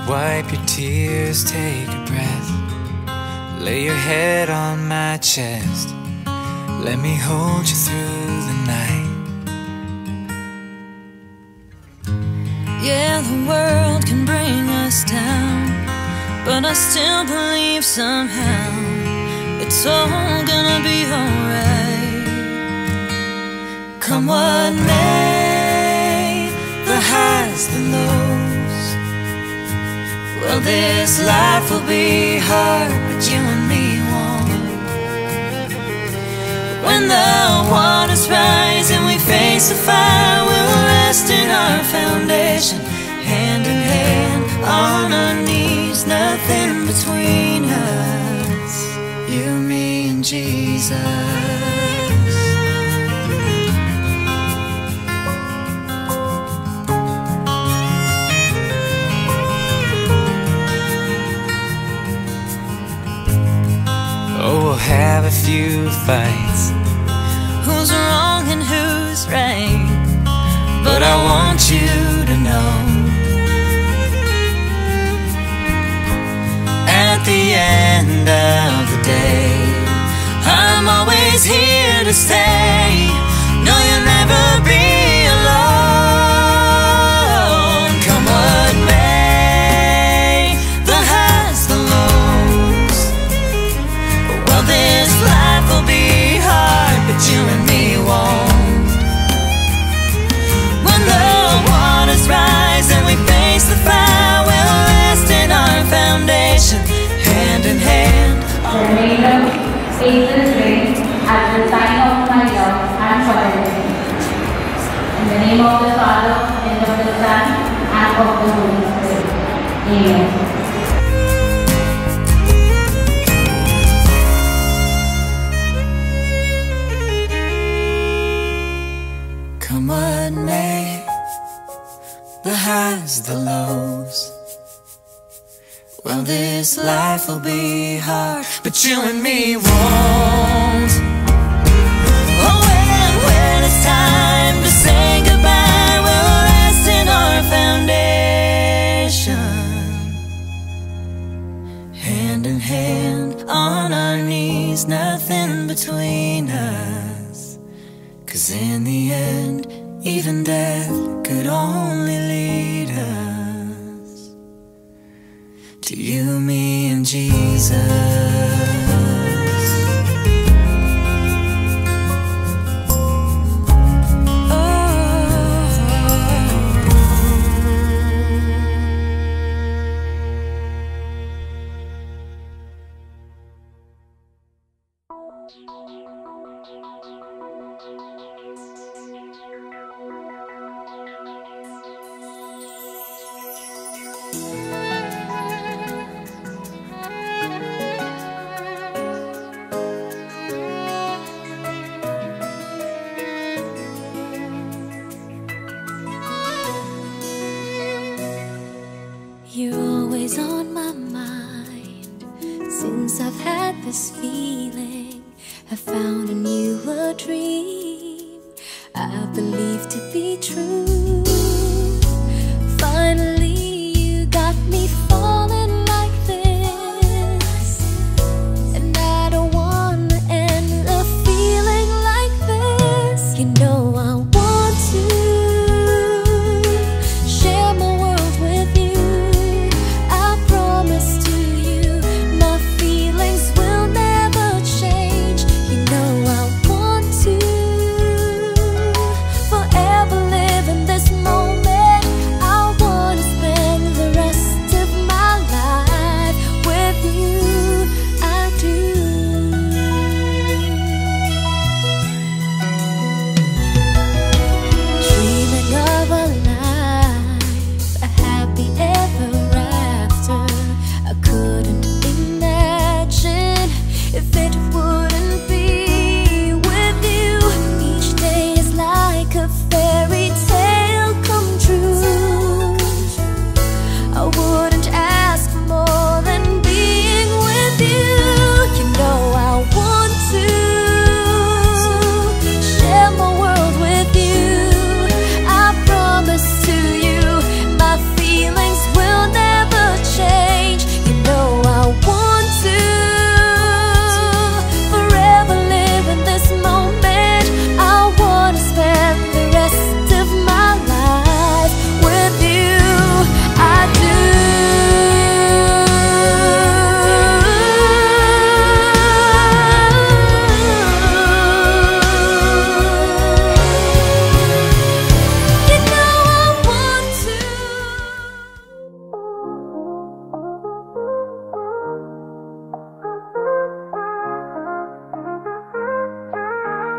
Wipe your tears, take a breath. Lay your head on my chest. Let me hold you through the night. Yeah, the world can bring us down, but I still believe somehow it's all gonna be alright. Come what may, the highs, the lows. Well, this life will be hard, but you and me won't. When the waters rise and we face the fire, we'll rest in our foundation, hand in hand, on our knees, nothing between us, you, me, and Jesus. Oh, we'll have a few fights, Who's wrong and who's right, but I want you to know, at the end of the day, I'm always here to stay. No, you'll never be alone. Come what may, the highs, the lows. Well, this life will be hard, but you and me won't. When the waters rise and we face the fire, we'll rest in our foundation, hand in hand. The remainder stays this way as the sign of my love and loyalty. In the name of the Father, and of the Son, and of the Holy Spirit. Amen. Come what may, the highs, the lows. Well, this life will be hard, but you and me won't. Oh, when it's time to say goodbye, we'll rest in our foundation, hand in hand, on our knees, nothing between us. 'Cause in the end, even death could only lead us to you, me, and Jesus. You're always on my mind. Since I've had this feeling, I found in you a dream I believe to be true. Finally, you got me falling like this, and I don't wanna end a feeling like this. You know I want to share my world with you. I promise to you, my feelings will never change. You know I want to forever live in this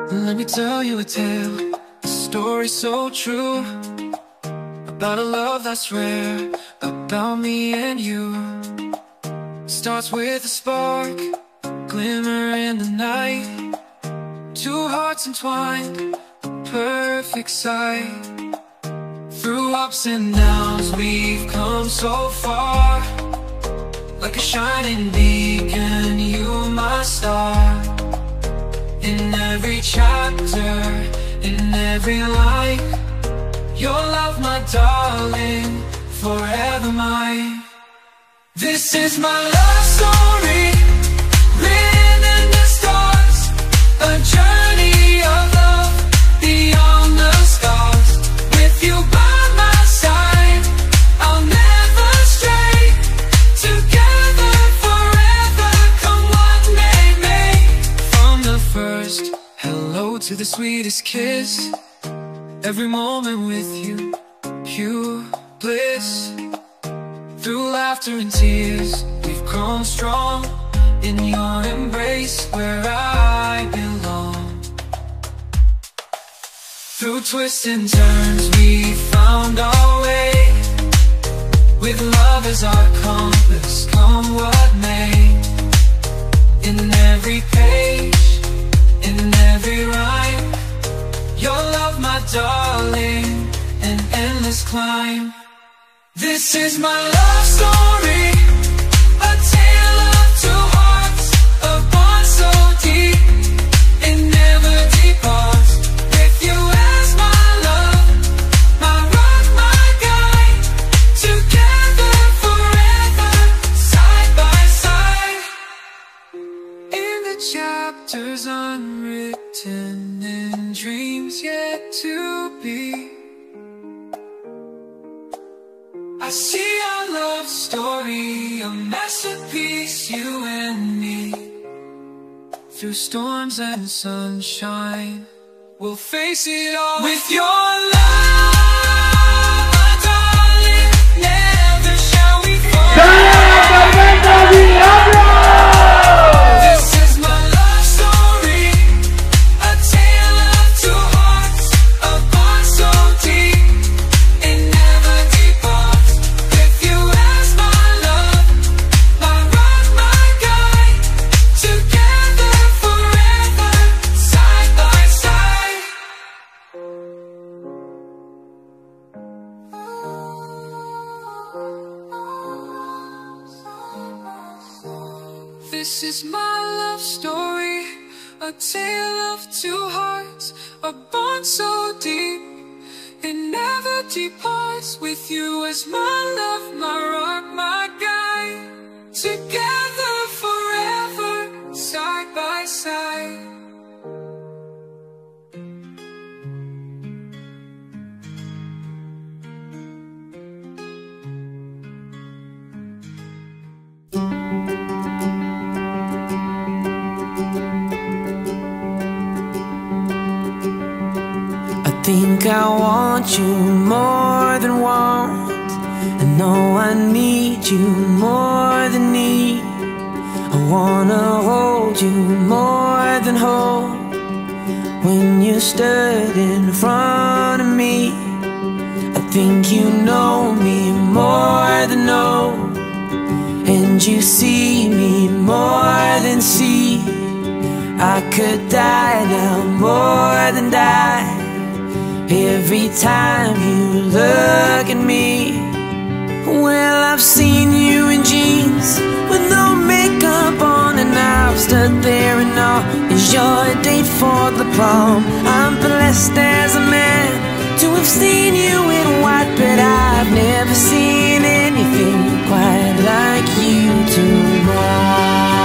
Let me tell you a tale, a story so true, about a love that's rare, about me and you. Starts with a spark, a glimmer in the night, two hearts entwined, a perfect sight. Through ups and downs we've come so far, like a shining beacon, you my star. In every chapter, in every line, your love, my darling, forever mine. This is my love story, written in the stars, a journey of love beyond the scars. With you by my side, I'll never stray. Together forever, come what may. From the first hello to the sweetest kiss, every moment with you, pure bliss. Through laughter and tears, we've grown strong, in your embrace where I belong. Through twists and turns, we found our way, with love as our compass, come what may. In every page, in every rhyme, your love, my darling, an endless climb. This is my love story, a tale of two hearts, a bond so deep, it never departs. With you as my love, my rock, my guide, together forever, side by side. In the chapters unwritten, in dreams yet to be, I see our love story, a masterpiece, you and me. Through storms and sunshine, we'll face it all. With your love, my darling, never shall we fall. This is my love story, a tale of two hearts, a bond so deep, it never departs. With you as my love, my rock, my guide, together forever, side by side. This is my love story, a tale of two hearts, a bond so deep, it never departs. With you as my love, my rock, my guide, together forever, side by side. I think I want you more than want. I know I need you more than need. I wanna hold you more than hold. When you stood in front of me, I think you know me more than know. And you see me more than see. I could die now more than die every time you look at me. Well, I've seen you in jeans with no makeup on, and I've stood there in awe as your date for the prom. I'm blessed as a man to have seen you in white, but I've never seen anything quite like you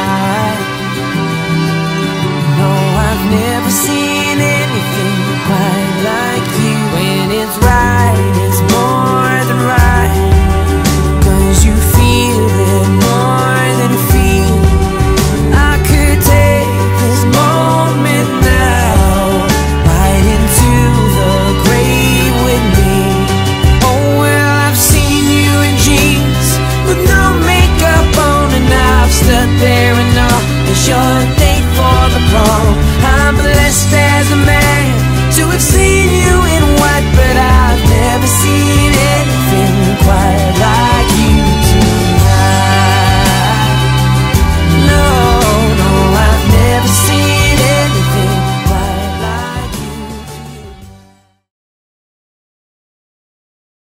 tonight. No, I've never seen anything quite